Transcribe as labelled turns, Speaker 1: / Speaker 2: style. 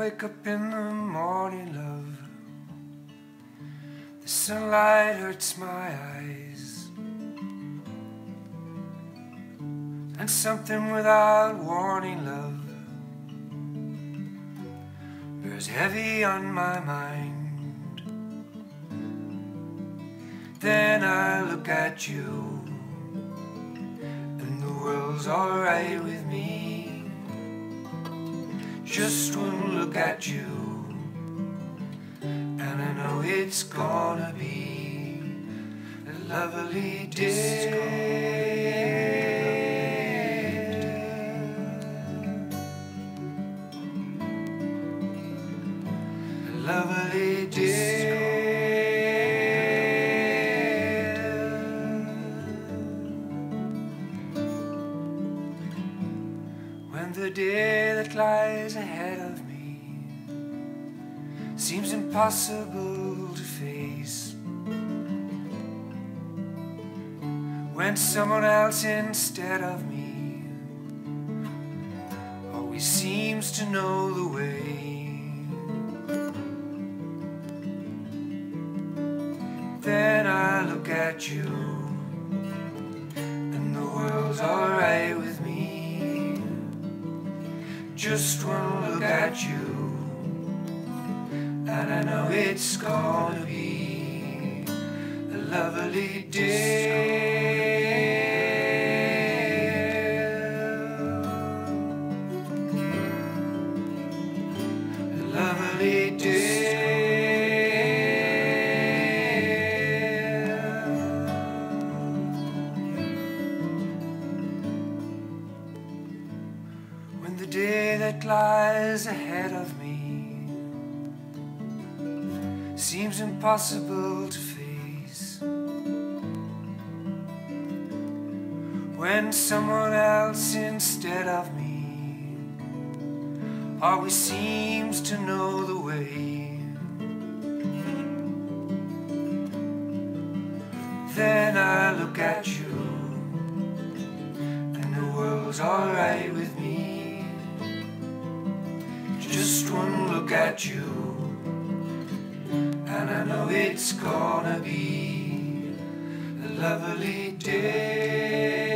Speaker 1: wake up in the morning, love. The sunlight hurts my eyes, and something without warning, love, bears heavy on my mind. Then I look at you, and the world's alright with me. Just one look at you, and I know it's gonna be a lovely day. A lovely day. When the day that lies ahead of me seems impossible to face, when someone else instead of me always seems to know the way, then I look at you, and the world's alright with me. Just one look at you, and I know it's gonna be a lovely day. A lovely day. When the day that lies ahead of me seems impossible to face, when someone else instead of me always seems to know the way, then I look at you, and the world's alright with me. Just one look at you, and I know it's gonna be a lovely day.